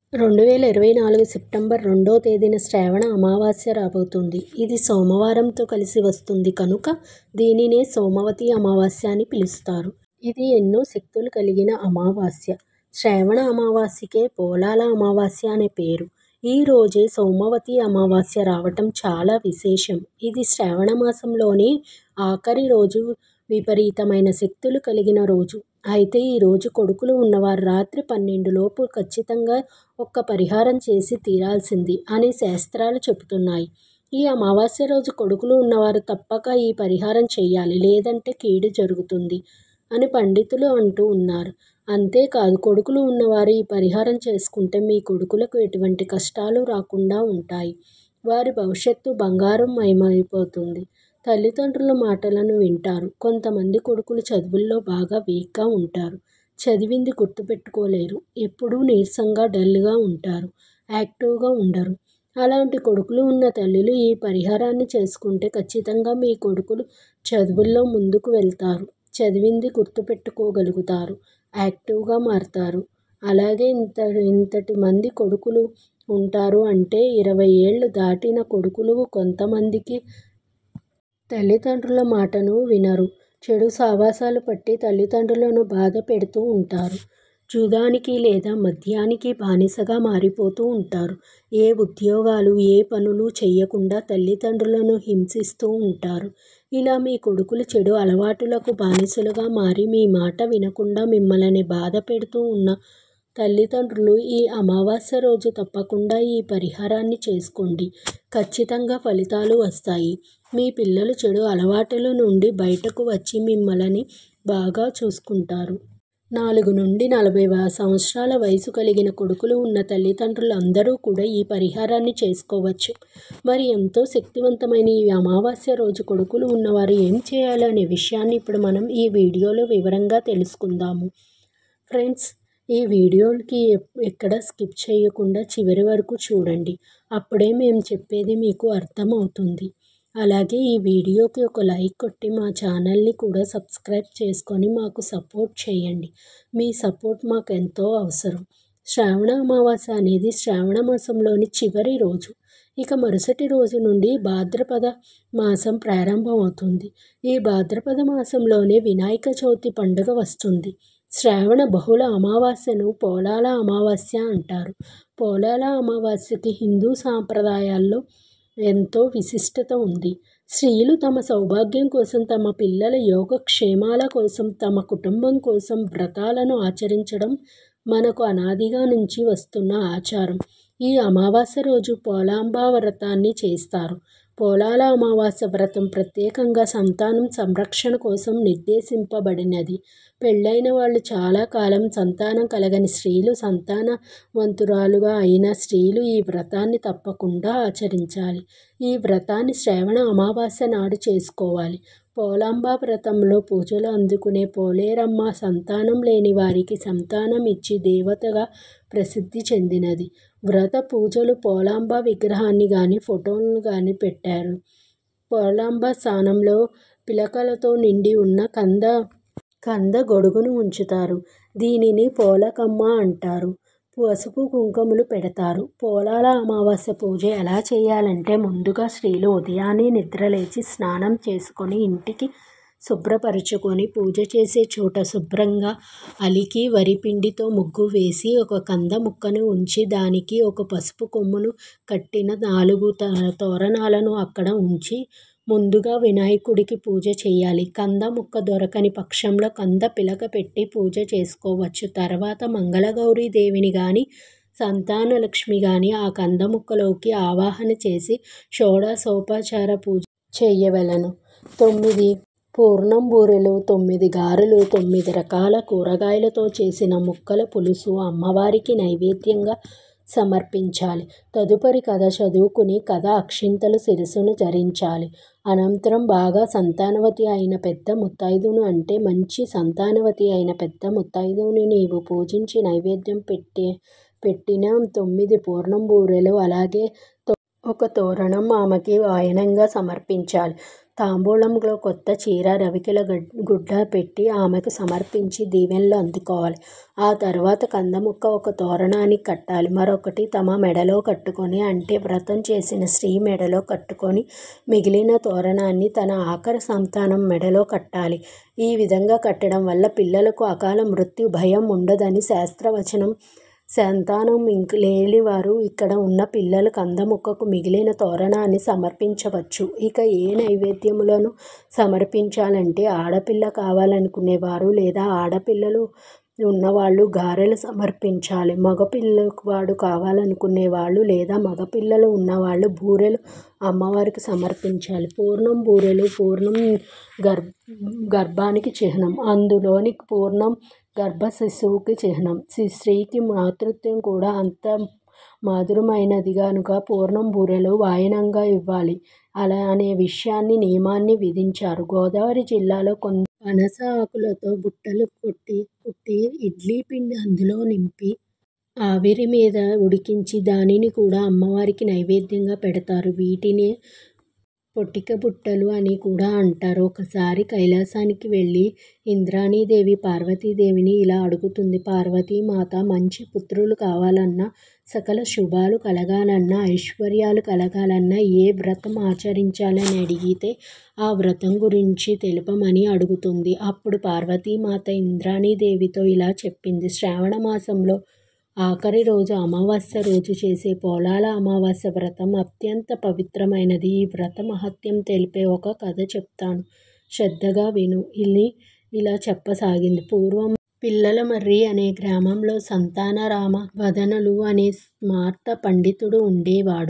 2024 September 2వ తేదీన శ్రావణ అమావాస్య రాబోతుంది. ఇది సోమవారంతో కలిసి వస్తుంది కనుక దీనినే సోమవతి అమావాస్య అని పిలుస్తారు. ఇది ఎన్నో శక్తులు కలిగిన అమావాస్య. శ్రావణ అమావాస్యకే పోలాల అమావాస్య అనే పేరు. ఈ రోజే సోమవతి అమావాస్య రావటం చాలా విశేషం. ఇది శ్రావణ మాసంలోని ఆఖరి రోజు. విపరీతమైన శక్తులు కలిగిన రోజు. అయితే ఈ రోజు కొడుకులు ఉన్నవారు రాత్రి 12 లోపు ఖచ్చితంగా ఒక్క పరిహారం చేసి తీరాల్సింది అని శాస్త్రాలు చెబుతున్నాయి. ఈ అమావాస్య రోజు కొడుకులు ఉన్నవారు తప్పక ఈ పరిహారం చేయాలి, లేదంటే కీడు జరుగుతుంది అని పండితులు అంటూ ఉన్నారు. అంతేకాదు, కొడుకులు ఉన్నవారు ఈ పరిహారం చేసుకుంటే మీ కొడుకులకు ఎటువంటి కష్టాలు రాకుండా ఉంటాయి. వారి భవిష్యత్తు బంగారంమయమైపోతుంది. తల్లిదండ్రుల మాటలను వింటారు. కొంతమంది కొడుకులు చదువుల్లో బాగా వీక్గా ఉంటారు. చదివింది గుర్తుపెట్టుకోలేరు. ఎప్పుడూ నీరసంగా డల్గా ఉంటారు. యాక్టివ్గా ఉండరు. అలాంటి కొడుకులు ఉన్న తల్లులు ఈ పరిహారాన్ని చేసుకుంటే ఖచ్చితంగా మీ కొడుకులు చదువుల్లో ముందుకు వెళ్తారు. చదివింది గుర్తుపెట్టుకోగలుగుతారు. యాక్టివ్గా మారతారు. అలాగే ఇంతటి మంది కొడుకులు ఉంటారు అంటే 20 ఏళ్ళు దాటిన కొడుకులు కొంతమందికి తల్లిదండ్రుల మాటను వినరు. చెడు సావాసాలు పట్టి తల్లిదండ్రులను బాధ పెడుతూ ఉంటారు. జూదానికి లేదా మద్యానికి బానిసగా మారిపోతూ ఉంటారు. ఏ ఉద్యోగాలు, ఏ పనులు చేయకుండా తల్లిదండ్రులను హింసిస్తూ ఉంటారు. ఇలా మీ కొడుకులు చెడు అలవాటులకు బానిసలుగా మారి మీ మాట వినకుండా మిమ్మల్ని బాధ పెడుతూ ఉన్న తల్లిదండ్రులు ఈ అమావాస్య రోజు తప్పకుండా ఈ పరిహారాన్ని చేసుకోండి. ఖచ్చితంగా ఫలితాలు వస్తాయి. మీ పిల్లలు చెడు అలవాటుల నుండి బయటకు వచ్చి మిమ్మల్ని బాగా చూసుకుంటారు. 4 నుండి 40 సంవత్సరాల వయసు కలిగిన కొడుకులు ఉన్న తల్లిదండ్రులు అందరూ కూడా ఈ పరిహారాన్ని చేసుకోవచ్చు. మరి ఎంతో శక్తివంతమైన ఈ అమావాస్య రోజు కొడుకులు ఉన్నవారు ఏం చేయాలి అనే విషయాన్ని ఇప్పుడు మనం ఈ వీడియోలో వివరంగా తెలుసుకుందాము. ఫ్రెండ్స్, ఈ వీడియోకి ఎక్కడ స్కిప్ చేయకుండా చివరి వరకు చూడండి. అప్పుడే మేము చెప్పేది మీకు అర్థమవుతుంది. అలాగే ఈ వీడియోకి ఒక లైక్ కొట్టి మా ఛానల్ని కూడా సబ్స్క్రైబ్ చేసుకొని మాకు సపోర్ట్ చేయండి. మీ సపోర్ట్ మాకు ఎంతో అవసరం. శ్రావణ అమావాస్య అనేది శ్రావణ మాసంలోని చివరి రోజు. ఇక మరుసటి రోజు నుండి భాద్రపద మాసం ప్రారంభమవుతుంది. ఈ భాద్రపద మాసంలోనే వినాయక చవితి పండుగ వస్తుంది. శ్రావణ బహుళ అమావాస్యను పోలాల అమావాస్య అంటారు. పోలాల అమావాస్యకి హిందూ సాంప్రదాయాల్లో ఎంతో విశిష్టత ఉంది. స్త్రీలు తమ సౌభాగ్యం కోసం, తమ పిల్లల యోగక్షేమాల కోసం, తమ కుటుంబం కోసం వ్రతాలను ఆచరించడం మనకు అనాదిగా నుంచి వస్తున్న ఆచారం. ఈ అమావాస్య రోజు పోలాంబ వ్రతాన్ని చేస్తారు. పోలాల అమావాస్య వ్రతం ప్రత్యేకంగా సంతానం సంరక్షణ కోసం నిర్దేశింపబడినది. పెళ్ళైన వాళ్ళు చాలా కాలం సంతానం కలగని స్త్రీలు, సంతానవంతురాలుగా అయిన స్త్రీలు ఈ వ్రతాన్ని తప్పకుండా ఆచరించాలి. ఈ వ్రతాన్ని శ్రావణ అమావాస్య నాడు చేసుకోవాలి. పోలాంబ వ్రతంలో పూజలు అందుకునే పోలేరమ్మ సంతానం లేని వారికి సంతానం ఇచ్చి దేవతగా ప్రసిద్ధి చెందినది. వ్రత పూజలు పోలాంబ విగ్రహాన్ని కానీ ఫోటోలను కానీ పెట్టారు. పోలాంబ స్థానంలో పిలకలతో నిండి ఉన్న కంద గొడుగును ఉంచుతారు. దీనిని పోలకమ్మ అంటారు. పసుపు కుంకుమలు పెడతారు. పోలాల అమావాస్య పూజ ఎలా చేయాలంటే ముందుగా స్త్రీలు ఉదయాన్నే నిద్రలేచి స్నానం చేసుకొని ఇంటికి శుభ్రపరచుకొని పూజ చేసే చోట శుభ్రంగా అలికి వరిపిండితో ముగ్గు వేసి ఒక కంద ముక్కను ఉంచి దానికి ఒక పసుపు కొమ్మును కట్టిన 4 తోరణాలను అక్కడ ఉంచి ముందుగా వినాయకుడికి పూజ చేయాలి. కంద ముక్క దొరకని పక్షంలో కంద పిలక పెట్టి పూజ చేసుకోవచ్చు. తర్వాత మంగళగౌరీ దేవిని కానీ సంతానలక్ష్మి కానీ ఆ కంద ముక్కలోకి ఆవాహన చేసి షోడశోపచార పూజ చేయవలెను. 9 పూర్ణం బూరెలు, 9 గారెలు, 9 రకాల కూరగాయలతో చేసిన ముక్కల పులుసు అమ్మవారికి నైవేద్యంగా సమర్పించాలి. తదుపరి కథ చదువుకుని కథ అక్షింతలు శిరస్సును ధరించాలి. అనంతరం బాగా సంతానవతి అయిన పెద్ద ముత్తైదును అంటే మంచి సంతానవతి అయిన పెద్ద ముత్తైదువుని నీవు పూజించి నైవేద్యం పెట్టిన 9 పూర్ణం బూరెలు అలాగే ఒక తోరణం ఆమెకి వాయనంగా సమర్పించాలి. తాంబూలంలో కొత్త చీర, రవికెల గుడ్డ పెట్టి ఆమెకు సమర్పించి దీవెనలు అందుకోవాలి. ఆ తర్వాత కందముక్క ఒక తోరణానికి కట్టాలి. మరొకటి తమ మెడలో కట్టుకొని, అంటే వ్రతం చేసిన స్త్రీ మెడలో కట్టుకొని, మిగిలిన తోరణాన్ని తన ఆఖరి సంతానం మెడలో కట్టాలి. ఈ విధంగా కట్టడం వల్ల పిల్లలకు అకాల మృత్యు భయం ఉండదని శాస్త్రవచనం. సంతానం లేని వారు ఇక్కడ ఉన్న పిల్లలు కందముక్కకు మిగిలిన తోరణాన్ని సమర్పించవచ్చు. ఇక ఏ నైవేద్యములను సమర్పించాలంటే ఆడపిల్ల కావాలనుకునేవారు లేదా ఆడపిల్లలు ఉన్నవాళ్ళు గారెలు సమర్పించాలి. మగపిల్లవాడు కావాలనుకునేవాళ్ళు లేదా మగపిల్లలు ఉన్నవాళ్ళు బూరెలు అమ్మవారికి సమర్పించాలి. పూర్ణం బూరెలు. పూర్ణం గర్భానికి చిహ్నం. అందులోని పూర్ణం గర్భ శిశువుకి చిహ్నం. స్త్రీకి మాతృత్వం కూడా అంత మధురమైనది కనుక పూర్ణం బూరెలు వాయనంగా ఇవ్వాలి అనే నియమాన్ని విధించారు. గోదావరి జిల్లాలో పనస ఆకులతో బుట్టలు కుట్టి ఇడ్లీ పిండి అందులో నింపి ఆవిరి మీద ఉడికించి దానిని కూడా అమ్మవారికి నైవేద్యంగా పెడతారు. వీటినే పొట్టిక బుట్టలు అని కూడా అంటారు. ఒకసారి కైలాసానికి వెళ్ళి ఇంద్రాణీదేవి పార్వతీదేవిని ఇలా అడుగుతుంది. పార్వతీమాత, మంచి పుత్రులు కావాలన్నా, సకల శుభాలు కలగాలన్నా, ఐశ్వర్యాలు కలగాలన్నా ఏ వ్రతం ఆచరించాలని అడిగితే ఆ వ్రతం గురించి తెలుపమని అడుగుతుంది. అప్పుడు పార్వతీమాత ఇంద్రాణీదేవితో ఇలా చెప్పింది. శ్రావణ మాసంలో ఆఖరి రోజు అమావాస్య రోజు చేసే పోలాల అమావాస్య వ్రతం అత్యంత పవిత్రమైనది. ఈ వ్రత మహత్యం తెలిపే ఒక కథ చెప్తాను, శ్రద్ధగా విను. ఇలా చెప్పసాగింది. పూర్వం పిల్లలమర్రి అనే గ్రామంలో సంతానరామ వదనులు అనే స్మార్త పండితుడు ఉండేవాడు.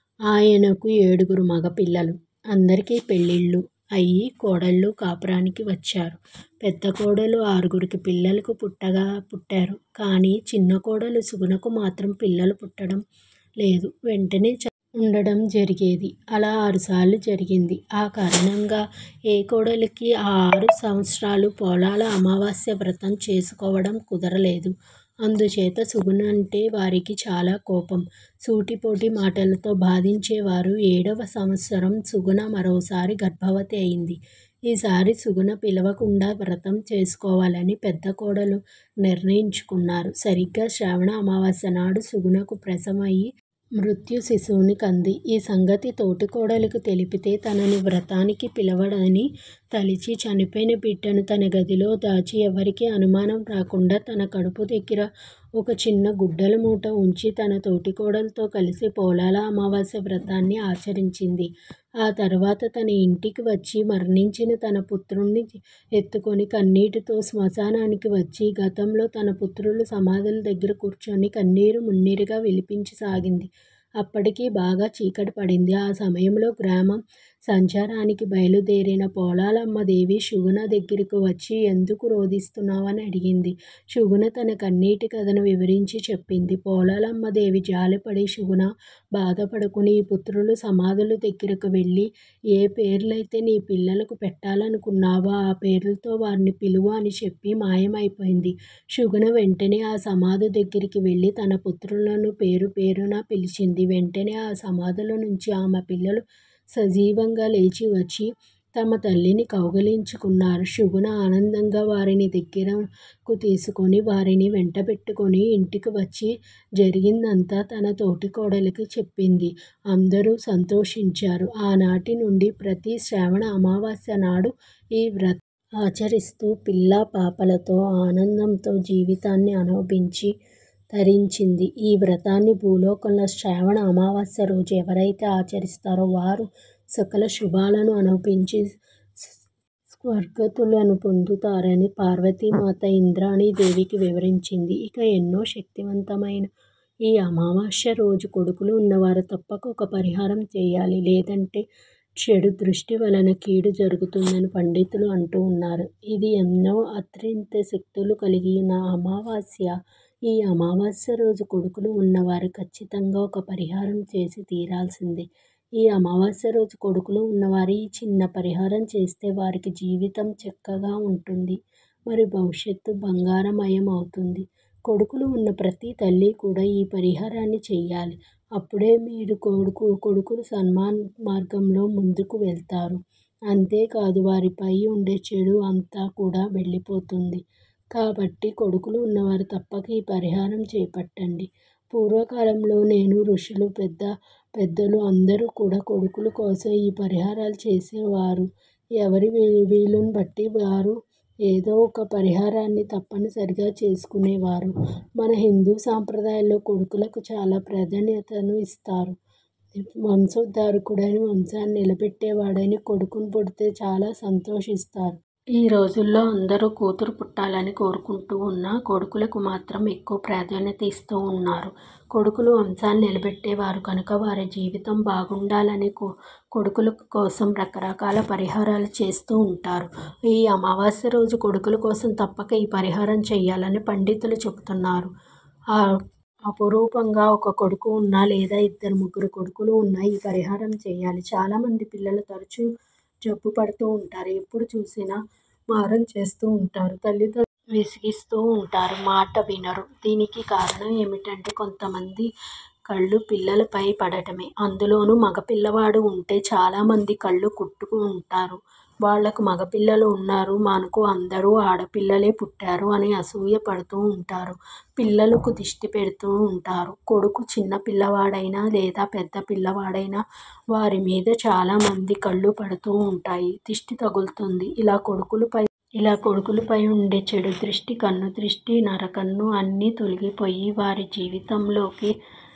ఆయనకు 7 మగపిల్లలు. అందరికీ పెళ్ళిళ్ళు అయ్యి కోడళ్ళు కాపురానికి వచ్చారు. పెద్ద కోడలు 6 పిల్లలకు పుట్టారు. కానీ చిన్న కోడలు సుగుణకు మాత్రం పిల్లలు పుట్టడం లేదు. వెంటనే ఉండడం జరిగేది. అలా 6 సార్లు జరిగింది. ఆ కారణంగా ఏ కోడలికి ఆ 6 సంవత్సరాలు పోలాల అమావాస్య వ్రతం చేసుకోవడం కుదరలేదు. అందుచేత సుగుణంటే వారికి చాలా కోపం. సూటిపోటి మాటలతో బాధించేవారు. 7వ సంవత్సరం సుగుణ మరోసారి గర్భవతి అయింది. ఈసారి సుగుణ పిలవకుండా వ్రతం చేసుకోవాలని పెద్ద కోడలు నిర్ణయించుకున్నారు. సరిగ్గా శ్రావణ అమావాస్య నాడు సుగుణకు ప్రసవమయ్యి మృత్యు శిశువుని కంది. ఈ సంగతి తోటి కోడలికి తెలిపితే తనని వ్రతానికి పిలవడని తలిచి చనిపోయిన బిడ్డను తన గదిలో దాచి ఎవరికీ అనుమానం రాకుండా తన కడుపు దగ్గర ఒక చిన్న గుడ్డల మూట ఉంచి తన తోటి కోడలతో కలిసి పోలాల అమావాస్య వ్రతాన్ని ఆచరించింది. ఆ తర్వాత తన ఇంటికి వచ్చి మరణించిన తన పుత్రుణ్ణి ఎత్తుకొని కన్నీటితో శ్మశానానికి వచ్చి గతంలో తన పుత్రులు సమాధుల దగ్గర కూర్చొని కన్నీరు మున్నీరుగా విలిపించసాగింది. అప్పటికి బాగా చీకటి పడింది. ఆ సమయంలో గ్రామం సంచారానికి బయలుదేరిన పోలాలమ్మదేవి సుగుణ దగ్గరకు వచ్చి ఎందుకు రోదిస్తున్నావని అడిగింది. సుగుణ తన కన్నీటి కథను వివరించి చెప్పింది. పోలాలమ్మదేవి జాలిపడి, సుగుణ బాధపడకు, నీ పుత్రులు సమాధుల దగ్గరకు వెళ్ళి ఏ పేర్లైతే నీ పిల్లలకు పెట్టాలనుకున్నావో ఆ పేర్లతో వారిని పిలువు అని చెప్పి మాయమైపోయింది. సుగుణ వెంటనే ఆ సమాధి దగ్గరికి వెళ్ళి తన పుత్రులను పేరు పేరున పిలిచింది. వెంటనే ఆ సమాధుల నుంచి ఆమె పిల్లలు సజీవంగా లేచి వచ్చి తమ తల్లిని కౌగిలించుకున్నారు. సుగుణ ఆనందంగా వారిని దగ్గరకు తీసుకొని వారిని వెంటబెట్టుకొని ఇంటికి వచ్చి జరిగిందంతా తన తోటి కోడలికి చెప్పింది. అందరూ సంతోషించారు. ఆనాటి నుండి ప్రతి శ్రావణ అమావాస్య నాడు ఈ వ్రతం ఆచరిస్తూ పిల్లా పాపలతో ఆనందంతో జీవితాన్ని అనుభవించి తరించింది. ఈ వ్రతాన్ని భూలోకంలో శ్రావణ అమావాస్య రోజు ఎవరైతే ఆచరిస్తారో వారు సకల శుభాలను అనుభవించి స్వర్గతులను పొందుతారని పార్వతీమాత ఇంద్రాణీదేవికి వివరించింది. ఇక ఎన్నో శక్తివంతమైన ఈ అమావాస్య రోజు కొడుకులు ఉన్నవారు తప్పక ఒక పరిహారం చేయాలి. లేదంటే చెడు దృష్టి వలన కీడు జరుగుతుందని పండితులు అంటూ ఉన్నారు. ఇది ఎన్నో అత్యంత శక్తులు కలిగిన అమావాస్య. ఈ అమావాస్య రోజు కొడుకులు ఉన్నవారు ఖచ్చితంగా ఒక పరిహారం చేసి తీరాల్సిందే. ఈ అమావాస్య రోజు కొడుకులు ఉన్నవారు ఈ చిన్న పరిహారం చేస్తే వారికి జీవితం చక్కగా ఉంటుంది. మరి భవిష్యత్తు బంగారమయం అవుతుంది. కొడుకులు ఉన్న ప్రతి తల్లి కూడా ఈ పరిహారాన్ని చేయాలి. అప్పుడే మీరు కొడుకులు సన్మాన మార్గంలో ముందుకు వెళ్తారు. అంతేకాదు వారిపై ఉండే చెడు అంతా కూడా వెళ్ళిపోతుంది. కాబట్టి కొడుకులు ఉన్నవారు తప్పక ఈ పరిహారం చేపట్టండి. పూర్వకాలంలో ఋషులు పెద్దలు అందరూ కూడా కొడుకుల కోసం ఈ పరిహారాలు చేసేవారు. ఎవరి వీలుని బట్టి వారు ఏదో ఒక పరిహారాన్ని తప్పనిసరిగా చేసుకునేవారు. మన హిందూ సాంప్రదాయాల్లో కొడుకులకు చాలా ప్రాధాన్యతను ఇస్తారు. వంశోద్ధారకుడని, వంశాన్ని నిలబెట్టేవాడని కొడుకును పుడితే చాలా సంతోషిస్తారు. ఈ రోజుల్లో అందరూ కూతురు పుట్టాలని కోరుకుంటూ ఉన్నా కొడుకులకు మాత్రం ఎక్కువ ప్రాధాన్యత ఇస్తూ ఉన్నారు. కొడుకులు వంశాన్ని నిలబెట్టేవారు కనుక వారి జీవితం బాగుండాలని కొడుకుల కోసం రకరకాల పరిహారాలు చేస్తూ ఉంటారు. ఈ అమావాస్య రోజు కొడుకుల కోసం తప్పక ఈ పరిహారం చేయాలని పండితులు చెబుతున్నారు. అపురూపంగా ఒక కొడుకు ఉన్నా లేదా 2-3 కొడుకులు ఉన్నా ఈ పరిహారం చేయాలి. చాలామంది పిల్లలు తరచూ జబ్బు పడుతూ ఉంటారు. ఎప్పుడు చూసినా మారం చేస్తూ ఉంటారు. తల్లిదండ్రులు విసిగిస్తూ ఉంటారు. మాట వినరు. దీనికి కారణం ఏమిటంటే కొంతమంది కళ్ళు పిల్లలపై పడటమే. అందులోనూ మగపిల్లవాడు ఉంటే చాలామంది కళ్ళు కుట్టుకు ఉంటారు. వాళ్లకు మగపిల్లలు ఉన్నారు, మనకు అందరూ ఆడపిల్లలే పుట్టారు అని అసూయ పడుతూ ఉంటారు. పిల్లలకు దిష్టి పెడుతూ ఉంటారు. కొడుకు చిన్న పిల్లవాడైనా లేదా పెద్ద పిల్లవాడైనా వారి మీద చాలామంది కళ్ళు పడుతూ ఉంటాయి. దిష్టి తగులుతుంది. ఇలా కొడుకులపై ఉండే చెడు దృష్టి, కన్ను దృష్టి, నరకన్ను అన్నీ తొలగిపోయి వారి జీవితంలోకి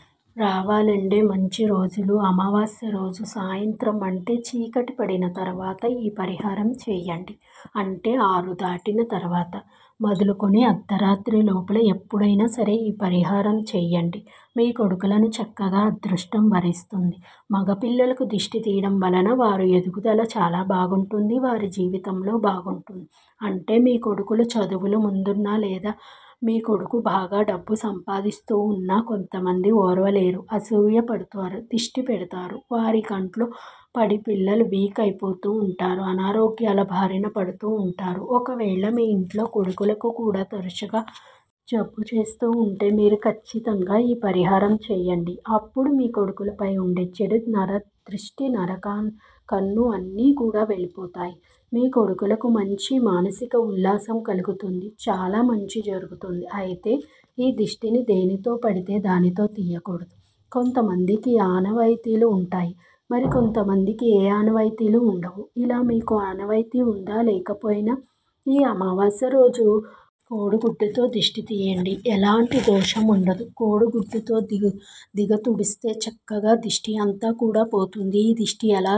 రావాలంటే మంచి రోజులు అమావాస్య రోజు సాయంత్రం అంటే చీకటి పడిన తర్వాత ఈ పరిహారం చేయండి. అంటే 6 దాటిన తర్వాత మొదలుకొని అర్ధరాత్రి లోపల ఎప్పుడైనా సరే ఈ పరిహారం చేయండి. మీ కొడుకులను చక్కగా అదృష్టం వరిస్తుంది. మగపిల్లలకు దిష్టి తీయడం వలన వారి ఎదుగుదల చాలా బాగుంటుంది. వారి జీవితంలో బాగుంటుంది. అంటే మీ కొడుకులు చదువులు ముందున్నా లేదా మీ కొడుకు బాగా డబ్బు సంపాదిస్తూ ఉన్నా కొంతమంది ఓర్వలేరు, అసూయ పడతారు, దిష్టి పెడతారు. వారి కంట్లో పడి పిల్లలు వీక్ అయిపోతూ ఉంటారు. అనారోగ్యాల బారిన పడుతూ ఉంటారు. ఒకవేళ మీ ఇంట్లో కొడుకులకు కూడా తరచుగా జబ్బు చేస్తూ ఉంటే మీరు ఖచ్చితంగా ఈ పరిహారం చేయండి. అప్పుడు మీ కొడుకులపై ఉండే చెడు దృష్టి, కన్ను అన్నీ కూడా వెళ్ళిపోతాయి. మీ కొడుకులకు మంచి మానసిక ఉల్లాసం కలుగుతుంది. చాలా మంచి జరుగుతుంది. అయితే ఈ దిష్టిని దేనితో పడితే దానితో తీయకూడదు. కొంతమందికి ఆనవాయితీలు ఉంటాయి. మరి కొంతమందికి ఏ ఆనవాయితీలు ఉండవు. ఇలా మీకు ఆనవాయితీ ఉందా లేకపోయినా ఈ అమావాస్య రోజు కోడిగుడ్డుతో దిష్టి తీయండి. ఎలాంటి దోషం ఉండదు. కోడిగుడ్డుతో దిగ తుడిస్తే చక్కగా దిష్టి అంతా కూడా పోతుంది. ఈ దిష్టి ఎలా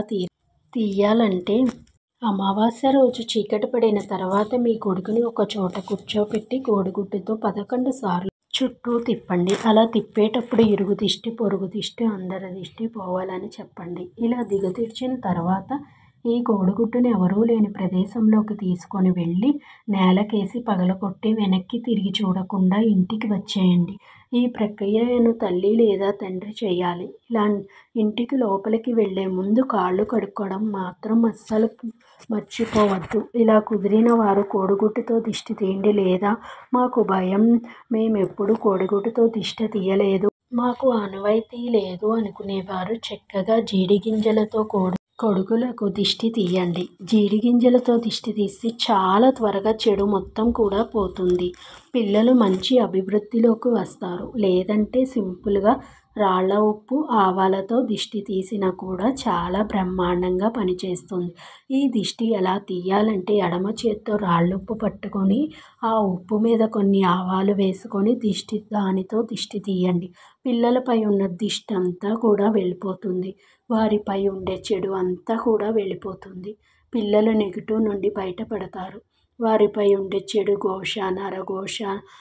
తీయాలంటే అమావాస్య రోజు చీకటి పడిన తర్వాత మీ కొడుకుని ఒక చోట కూర్చోపెట్టి కోడిగుడ్డుతో 11 సార్లు చుట్టూ తిప్పండి. అలా తిప్పేటప్పుడు ఇరుగు దిష్టి, పొరుగు దిష్టి, అందరి దిష్టి పోవాలని చెప్పండి. ఇలా దిగతిర్చిన తర్వాత ఈ కోడిగుడ్డుని ఎవరూ లేని ప్రదేశంలోకి తీసుకొని వెళ్ళి నేలకేసి పగలగొట్టి వెనక్కి తిరిగి చూడకుండా ఇంటికి వచ్చేయండి. ఈ ప్రక్రియను తల్లి లేదా తండ్రి చేయాలి. ఇలా ఇంటికి లోపలికి వెళ్లే ముందు కాళ్ళు కడుక్కోవడం మాత్రం అస్సలు మర్చిపోవద్దు. ఇలా కుదిరిన వారు కోడిగుడ్డుతో దిష్టి తీయండి. లేదా మాకు భయం, మేమెప్పుడు కోడిగుడ్డుతో దిష్టి తీయలేదు, మాకు ఆనవాయితీ లేదు అనుకునేవారు చక్కగా జీడి గింజలతో కొడుకులకు దిష్టి తీయండి. జీడి గింజలతో దిష్టి తీసి చాలా త్వరగా చెడు మొత్తం కూడా పోతుంది. పిల్లలు మంచి అభివృద్ధిలోకి వస్తారు. లేదంటే సింపుల్గా రాళ్ల ఉప్పు, ఆవాలతో దిష్టి తీసినా కూడా చాలా బ్రహ్మాండంగా పనిచేస్తుంది. ఈ దిష్టి ఎలా తీయాలంటే ఎడమ చేత్తో రాళ్ళుప్పు పట్టుకొని ఆ ఉప్పు మీద కొన్ని ఆవాలు వేసుకొని దానితో దిష్టి తీయండి. పిల్లలపై ఉన్న దిష్టి అంతా కూడా వెళ్ళిపోతుంది. వారిపై ఉండే చెడు అంతా కూడా వెళ్ళిపోతుంది. పిల్లలు నెగిటివ్ నుండి బయటపడతారు. వారిపై ఉండే చెడు ఘోష, నరఘోష,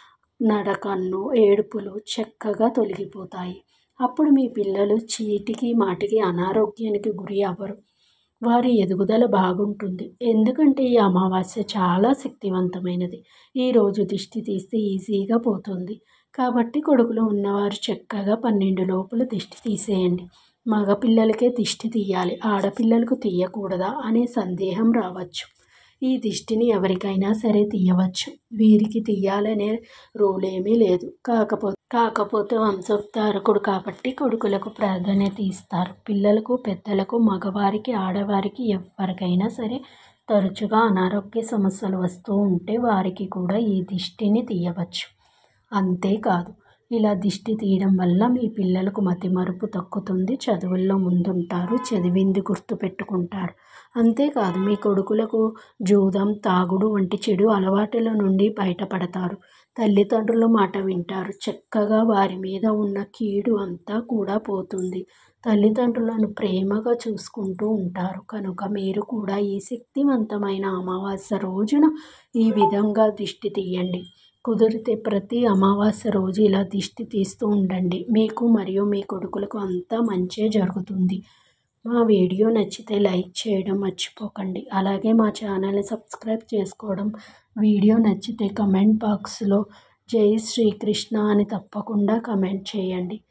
నరకన్ను, ఏడుపులు చక్కగా తొలగిపోతాయి. అప్పుడు మీ పిల్లలు చీటికి మాటికి అనారోగ్యానికి గురి అవ్వరు. వారి ఎదుగుదల బాగుంటుంది. ఎందుకంటే ఈ అమావాస్య చాలా శక్తివంతమైనది. ఈరోజు దిష్టి తీస్తే ఈజీగా పోతుంది. కాబట్టి కొడుకులు ఉన్నవారు చక్కగా 12 లోపల దిష్టి తీసేయండి. మగపిల్లలకే దిష్టి తీయాలి, ఆడపిల్లలకు తీయకూడదా అనే సందేహం రావచ్చు. ఈ దిష్టిని ఎవరికైనా సరే తీయవచ్చు. వీరికి తీయాలనే రూల్ ఏమీ లేదు. కాకపోతే వంశోద్ధారకుడు కాబట్టి కొడుకులకు ప్రాధాన్యత ఇస్తారు. పిల్లలకు, పెద్దలకు, మగవారికి, ఆడవారికి ఎవరికైనా సరే తరచుగా అనారోగ్య సమస్యలు వస్తూ ఉంటే వారికి కూడా ఈ దిష్టిని తీయవచ్చు. అంతేకాదు, ఇలా దిష్టి తీయడం వల్ల మీ పిల్లలకు మతిమరుపు తగ్గుతుంది, చదువుల్లో ముందుంటారు, చదివింది గుర్తుపెట్టుకుంటారు. అంతేకాదు, మీ కొడుకులకు జూదం, తాగుడు వంటి చెడు అలవాటుల నుండి బయటపడతారు. తల్లిదండ్రుల మాట వింటారు. చక్కగా వారి మీద ఉన్న కీడు అంతా కూడా పోతుంది. తల్లిదండ్రులను ప్రేమగా చూసుకుంటూ ఉంటారు. కనుక మీరు కూడా ఈ శక్తివంతమైన అమావాస్య రోజున ఈ విధంగా దిష్టి తీయండి. కుదిరితే ప్రతి అమావాస్య రోజు ఇలా దిష్టి తీస్తూ ఉండండి. మీకు మరియు మీ కొడుకులకు అంతా మంచే జరుగుతుంది. మా వీడియో నచ్చితే లైక్ చేయడం మర్చిపోకండి. అలాగే మా ఛానల్ని సబ్స్క్రైబ్ చేసుకోవడం. వీడియో నచ్చితే కమెంట్ బాక్స్లో జై శ్రీకృష్ణ అని తప్పకుండా కమెంట్ చేయండి.